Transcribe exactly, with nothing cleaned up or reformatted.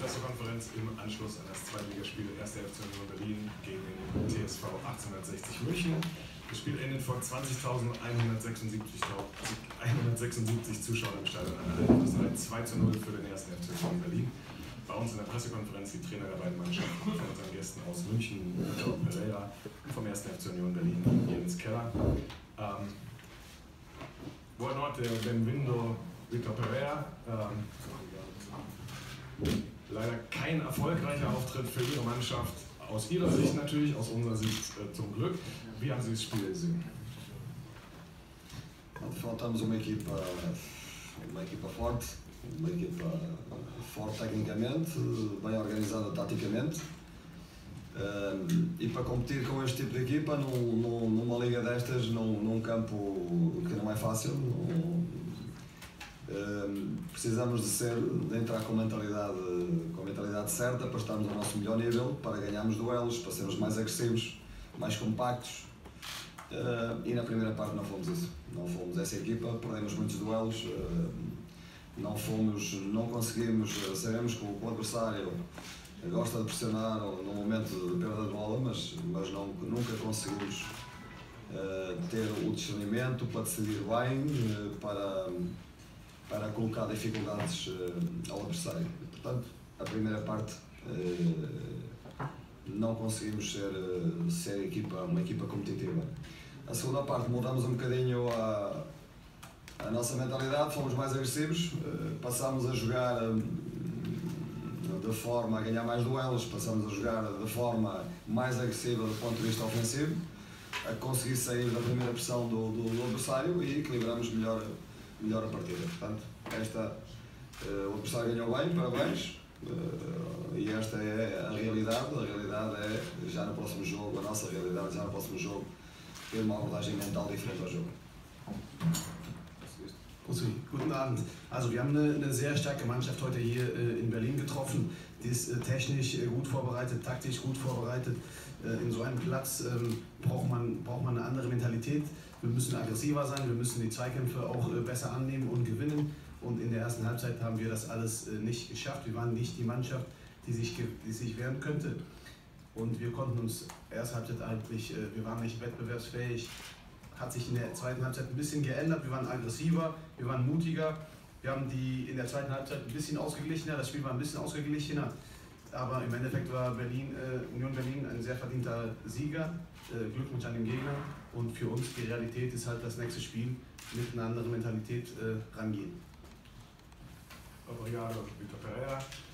Pressekonferenz im Anschluss an das Zweitligaspiel erster F C Union Berlin gegen den T S V achtzehnhundertsechzig München. Das Spiel endet vor zwanzigtausendeinhundertsechsundsiebzig Zuschauern im Stadion an zwei zu null für den ersten F C Union Berlin. Bei uns in der Pressekonferenz die Trainer der beiden Mannschaften, von unseren Gästen aus München, Vitor Pereira, und vom ersten F C Union Berlin, Jens Keller. Ähm, Boa noite, bem-vindo, Vitor Pereira. Ähm, leider kein erfolgreicher Auftritt für Ihre Mannschaft, aus Ihrer Sicht natürlich, aus unserer Sicht äh, zum Glück. Wie haben Sie das Spiel gesehen? De facto, estamos uma equipa, uma equipa forte, uma equipa forte tecnicamente, bem organizada taticamente. Um, e para competir com este tipo de equipa num, num, numa liga destas, num, num campo que não é fácil, num, um, precisamos de ser, de entrar com a mentalidade, com a mentalidade certa para estarmos ao nosso melhor nível, para ganharmos duelos, para sermos mais agressivos, mais compactos. Uh, e na primeira parte não fomos isso, não fomos essa equipa, perdemos muitos duelos, uh, não fomos, não conseguimos, sabemos que o adversário gosta de pressionar no momento de perda de bola, mas, mas não, nunca conseguimos uh, ter o discernimento para decidir bem, uh, para, para colocar dificuldades uh, ao adversário. Portanto, a primeira parte uh, não conseguimos ser, uh, ser equipa, uma equipa competitiva. A segunda parte mudamos um bocadinho a, a nossa mentalidade, fomos mais agressivos, uh, passámos a jogar uh, de forma a ganhar mais duelos, passamos a jogar de forma mais agressiva do ponto de vista ofensivo, a conseguir sair da primeira pressão do, do, do adversário e equilibramos melhor, melhor a partida. Portanto, esta, uh, o adversário ganhou bem, parabéns, uh, e esta é a realidade. A realidade é, já no próximo jogo, a nossa realidade, já no próximo jogo, ter uma abordagem mental diferente ao jogo. Guten Abend. Also wir haben eine, eine sehr starke Mannschaft heute hier äh, in Berlin getroffen. Die ist äh, technisch äh, gut vorbereitet, taktisch gut vorbereitet. Äh, in so einem Platz ähm, braucht man, braucht man eine andere Mentalität. Wir müssen aggressiver sein, wir müssen die Zweikämpfe auch äh, besser annehmen und gewinnen. Und in der ersten Halbzeit haben wir das alles äh, nicht geschafft. Wir waren nicht die Mannschaft, die sich, die sich wehren könnte. Und wir konnten uns erst Halbzeit eigentlich, äh, wir waren nicht wettbewerbsfähig. Hat sich in der zweiten Halbzeit ein bisschen geändert, wir waren aggressiver, wir waren mutiger, wir haben die in der zweiten Halbzeit ein bisschen ausgeglichener, das Spiel war ein bisschen ausgeglichener, aber im Endeffekt war Berlin, äh, Union Berlin ein sehr verdienter Sieger, äh, Glückwunsch an den Gegner, und für uns die Realität ist halt das nächste Spiel mit einer anderen Mentalität äh, rangehen. Obrigado, Vitor Pereira.